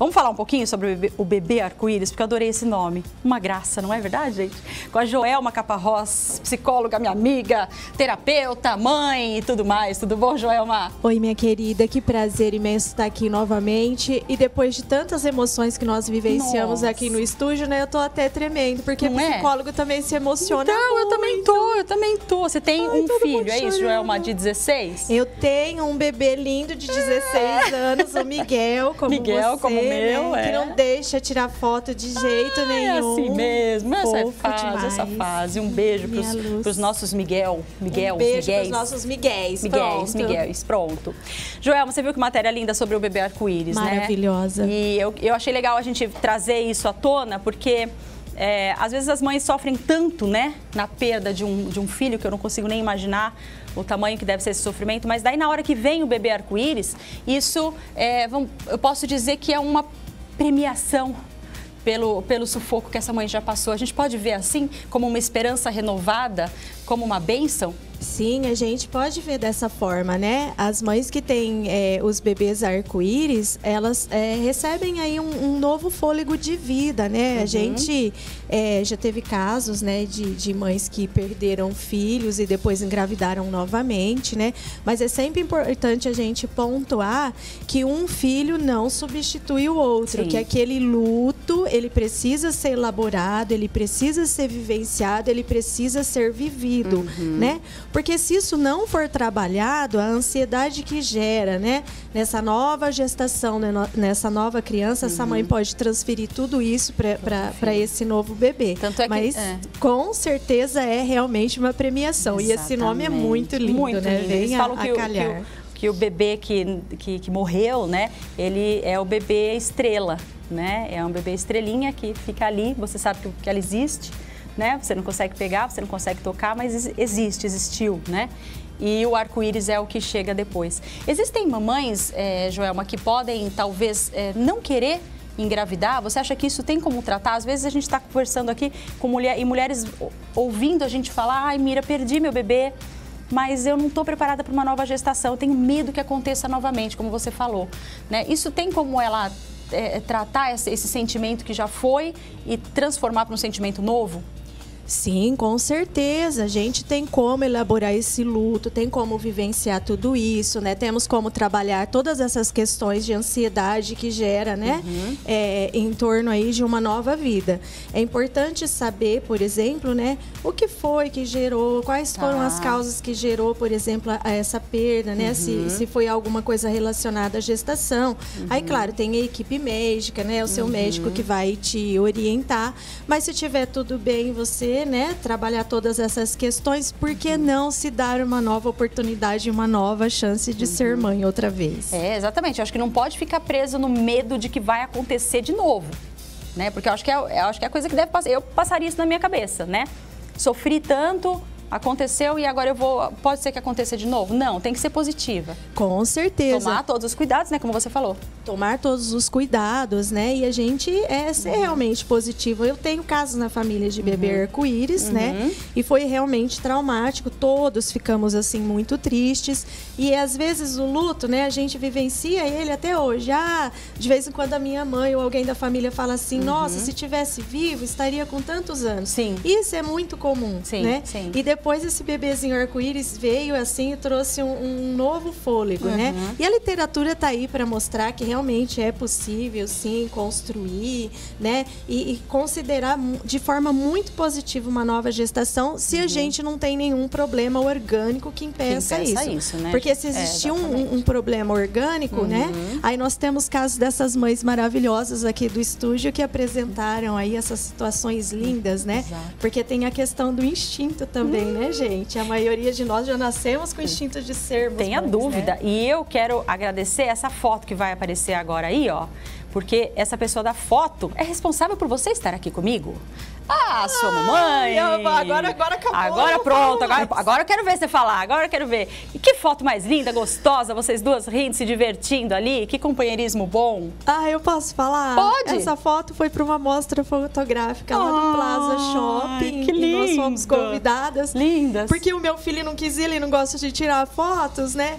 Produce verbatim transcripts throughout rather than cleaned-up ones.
Vamos falar um pouquinho sobre o bebê, o bebê arco-íris, porque eu adorei esse nome. Uma graça, não é verdade, gente? Com a Joelma Caparrós, psicóloga, minha amiga, terapeuta, mãe e tudo mais. Tudo bom, Joelma? Oi, minha querida, que prazer imenso estar aqui novamente. E depois de tantas emoções que nós vivenciamos Nossa. aqui no estúdio, né? Eu tô até tremendo, porque o psicólogo é? também se emociona Então, muito. eu também tô, eu também tô. Você tem Ai, um filho, é isso, Joelma, de dezesseis? Eu tenho um bebê lindo de dezesseis anos, o Miguel, como Miguel, você, como meu, né? é. Que não deixa tirar foto de jeito ah, nenhum. É assim mesmo, essa Fofo fase, demais. essa fase. Um beijo pros, pros nossos Miguel, Miguel, um beijo Miguéis. pros nossos Miguéis, Miguéis, Miguéis, pronto. Joelma, você viu que matéria linda sobre o bebê arco-íris, né? Maravilhosa. E eu, eu achei legal a gente trazer isso à tona, porque... É, às vezes as mães sofrem tanto, né, na perda de um, de um filho, que eu não consigo nem imaginar o tamanho que deve ser esse sofrimento, mas daí na hora que vem o bebê arco-íris, isso, é, vamos, eu posso dizer que é uma premiação pelo, pelo sufoco que essa mãe já passou. A gente pode ver assim, como uma esperança renovada, como uma bênção? Sim, a gente pode ver dessa forma, né? As mães que têm é, os bebês arco-íris, elas é, recebem aí um, um novo fôlego de vida, né? Uhum. A gente é, já teve casos, né, de, de mães que perderam filhos e depois engravidaram novamente, né? Mas é sempre importante a gente pontuar que um filho não substitui o outro, Sim. que aquele luto, ele precisa ser elaborado, ele precisa ser vivenciado, ele precisa ser vivido, uhum. né? Porque se isso não for trabalhado, a ansiedade que gera, né, nessa nova gestação, né, nessa nova criança, uhum. essa mãe pode transferir tudo isso para esse novo bebê. Tanto é que, Mas é. com certeza é realmente uma premiação. Exatamente. E esse nome é muito lindo, muito né? Lindo. Vem Eles a, falam que a o, calhar. Que o, que o bebê que, que, que morreu, né, ele é o bebê estrela, né? É um bebê estrelinha que fica ali, você sabe que, que ela existe. Né? Você não consegue pegar, você não consegue tocar, mas existe, existiu, né? E o arco-íris é o que chega depois. Existem mamães, é, Joelma, que podem talvez é, não querer engravidar? Você acha que isso tem como tratar? Às vezes a gente está conversando aqui com mulher, e mulheres ouvindo a gente falar: ai, Mira, perdi meu bebê, mas eu não estou preparada para uma nova gestação, eu tenho medo que aconteça novamente, como você falou, né? Isso tem como ela é, tratar esse, esse sentimento que já foi e transformar para um sentimento novo? Sim, com certeza. A gente tem como elaborar esse luto, tem como vivenciar tudo isso, né? Temos como trabalhar todas essas questões de ansiedade que gera, né? Uhum. É, em torno aí de uma nova vida. É importante saber, por exemplo, né? O que foi que gerou, quais foram tá. as causas que gerou, por exemplo, a essa perda, né? Uhum. Se, se foi alguma coisa relacionada à gestação. Uhum. Aí, claro, tem a equipe médica, né? O seu uhum. médico que vai te orientar. Mas se tiver tudo bem, você né, trabalhar todas essas questões, por que não se dar uma nova oportunidade, uma nova chance de uhum. ser mãe outra vez? É, exatamente. Eu acho que não pode ficar preso no medo de que vai acontecer de novo, né? Porque eu acho que é, eu acho que é a coisa que deve passar. Eu passaria isso na minha cabeça, né? Sofri tanto, aconteceu e agora eu vou... Pode ser que aconteça de novo? Não, tem que ser positiva. Com certeza. Tomar todos os cuidados, né? Como você falou. Tomar todos os cuidados, né? E a gente é ser uhum. realmente positivo. Eu tenho casos na família de bebê uhum. arco-íris, uhum. né? E foi realmente traumático. Todos ficamos, assim, muito tristes. E, às vezes, o luto, né? A gente vivencia ele até hoje. Ah, de vez em quando a minha mãe ou alguém da família fala assim, uhum. nossa, se tivesse vivo, estaria com tantos anos. Sim. Isso é muito comum, sim, né? Sim. E depois esse bebezinho arco-íris veio, assim, e trouxe um, um novo fôlego, uhum. né? E a literatura está aí para mostrar que realmente é possível, sim, construir, né? E, e considerar de forma muito positiva uma nova gestação se uhum. a gente não tem nenhum problema orgânico que impeça, que impeça isso. isso né? Porque se existir é, um, um problema orgânico, uhum. né? Aí nós temos casos dessas mães maravilhosas aqui do estúdio que apresentaram aí essas situações lindas, né? Exato. Porque tem a questão do instinto também, uhum. né, gente? A maioria de nós já nascemos com o instinto de sermos Tem a mães, dúvida. Né? E eu quero agradecer essa foto que vai aparecer agora aí, ó. Porque essa pessoa da foto é responsável por você estar aqui comigo. Ah, sua mamãe! Ai, agora, agora acabou. Agora pronto, agora, agora eu quero ver você falar, agora eu quero ver. E que foto mais linda, gostosa, vocês duas rindo, se divertindo ali, que companheirismo bom. Ah, eu posso falar? Pode! Essa foto foi para uma mostra fotográfica lá no Plaza Shopping. Que lindo! E nós fomos convidadas. Lindas! Porque o meu filho não quis ir, ele não gosta de tirar fotos, né? E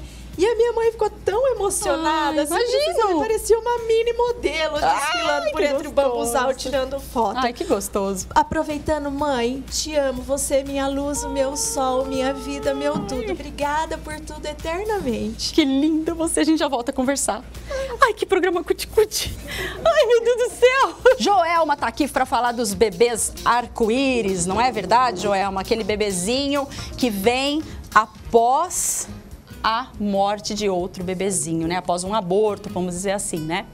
E a minha mãe ficou tão emocionada. Ai, imagino! Parecia uma mini modelo desfilando por entre o bambuzal, tirando foto. Ai, que gostoso. Aproveitando, mãe, te amo. Você é minha luz, o meu sol, minha vida, meu tudo. Obrigada por tudo eternamente. Que linda você. A gente já volta a conversar. Ai, que programa cuti-cuti. Ai, meu Deus do céu. Joelma tá aqui para falar dos bebês arco-íris, não é verdade, Joelma? Aquele bebezinho que vem após a morte de outro bebezinho, né? Após um aborto, vamos dizer assim, né?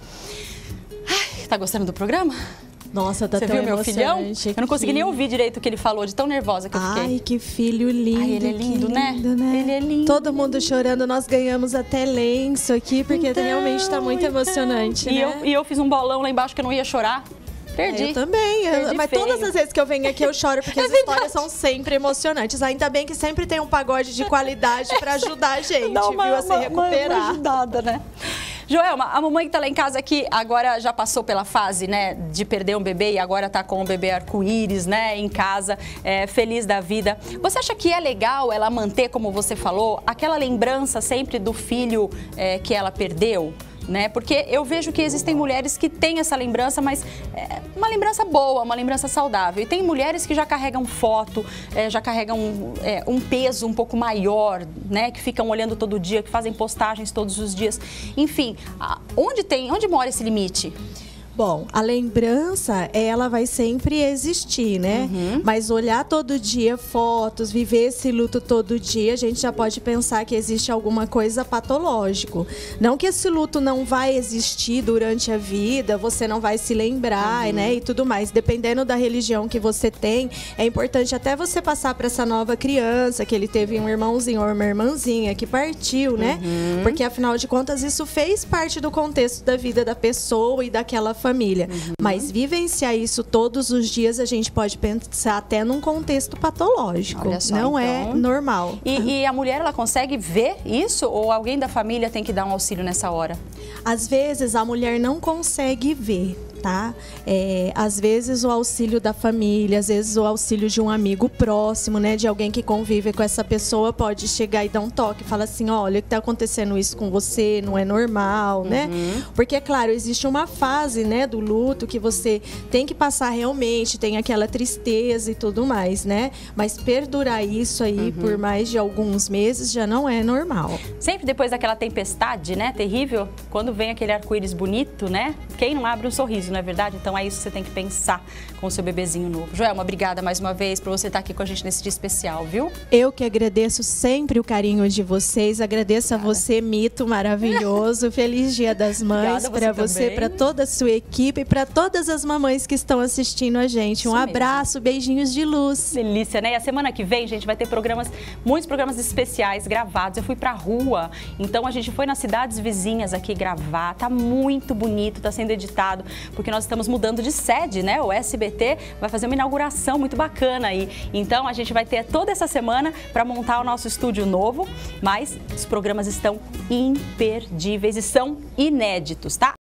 Ai, tá gostando do programa? Nossa, tá Você tão viu meu filhão? emocionante Eu não consegui aqui. nem ouvir direito o que ele falou, de tão nervosa que eu fiquei. Ai, que filho lindo. Ai, ele é lindo, que né? lindo, né? Ele é lindo. Todo mundo chorando, nós ganhamos até lenço aqui, porque Então, realmente tá muito então. emocionante, E, né? eu, e eu fiz um bolão lá embaixo que eu não ia chorar. Perdi. Eu também, eu- Perdi mas feio. todas as vezes que eu venho aqui eu choro porque É as verdade. histórias são sempre emocionantes. Ainda bem que sempre tem um pagode de qualidade pra ajudar a gente, Dá uma, viu, a se uma- uma- recuperar. uma ajudada, né? Joelma, a mamãe que tá lá em casa aqui agora já passou pela fase, né, de perder um bebê e agora tá com o bebê arco-íris, né, em casa, é, feliz da vida. Você acha que é legal ela manter, como você falou, aquela lembrança sempre do filho é, que ela perdeu? Né? Porque eu vejo que existem mulheres que têm essa lembrança, mas é uma lembrança boa, uma lembrança saudável. E tem mulheres que já carregam foto, é, já carregam é, um peso um pouco maior, né? Que ficam olhando todo dia, que fazem postagens todos os dias. Enfim, a- onde tem, onde mora esse limite? Bom, a lembrança, ela vai sempre existir, né? Uhum. Mas olhar todo dia fotos, viver esse luto todo dia, a gente já pode pensar que existe alguma coisa patológico. Não que esse luto não vai existir durante a vida, você não vai se lembrar, Uhum. né? E tudo mais. Dependendo da religião que você tem, é importante até você passar para essa nova criança, que ele teve um irmãozinho ou uma irmãzinha que partiu, né? Uhum. Porque afinal de contas, isso fez parte do contexto da vida da pessoa e daquela família. Uhum. Mas vivenciar isso todos os dias, a gente pode pensar até num contexto patológico. Olha só, não então. é normal. E, e a mulher, ela consegue ver isso? Ou alguém da família tem que dar um auxílio nessa hora? Às vezes a mulher não consegue ver, tá? É, às vezes o auxílio da família, às vezes o auxílio de um amigo próximo, né? De alguém que convive com essa pessoa pode chegar e dar um toque, falar assim, olha, que tá acontecendo isso com você, não é normal, Uhum. né? Porque, é claro, existe uma fase, né, do luto que você tem que passar realmente, tem aquela tristeza e tudo mais, né? Mas perdurar isso aí Uhum. por mais de alguns meses já não é normal. Sempre depois daquela tempestade, né, terrível, quando vem aquele arco-íris bonito, né? Quem não abre um sorriso, não é verdade? Então é isso que você tem que pensar com o seu bebezinho novo. Joelma, obrigada mais uma vez por você estar aqui com a gente nesse dia especial, viu? Eu que agradeço sempre o carinho de vocês, agradeço a você, Mito maravilhoso. Feliz Dia das Mães Obrigada, para você você, também. para toda a sua equipe e para todas as mamães que estão assistindo a gente. Isso Um mesmo. abraço, beijinhos de luz. Delícia, né? E a semana que vem, gente, vai ter programas, muitos programas especiais gravados. Eu fui pra rua, então a gente foi nas cidades vizinhas aqui gravar. Tá muito bonito, tá sendo editado, porque nós estamos mudando de sede, né? O S B T vai fazer uma inauguração muito bacana aí. Então a gente vai ter toda essa semana para montar o nosso estúdio novo, mas os programas estão imperdíveis e são inéditos, tá?